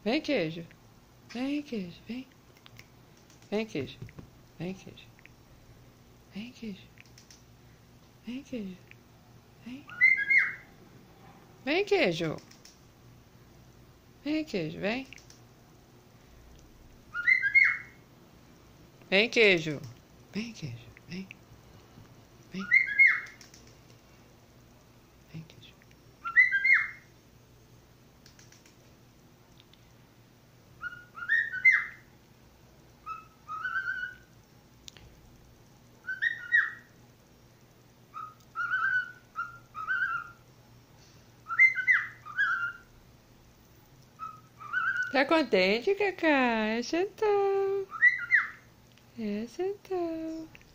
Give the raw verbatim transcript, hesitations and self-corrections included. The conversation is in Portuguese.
Vem, queijo. Vem, queijo. Vem. Vem, queijo. Vem, queijo. Vem, queijo. Vem, queijo. Vem. Vem, queijo. Vem, queijo. Vem. Vem, queijo. Vem, queijo. Vem. Vem. Vem, queijo. Tá contente, Cacá? É Chantal. É Chantal.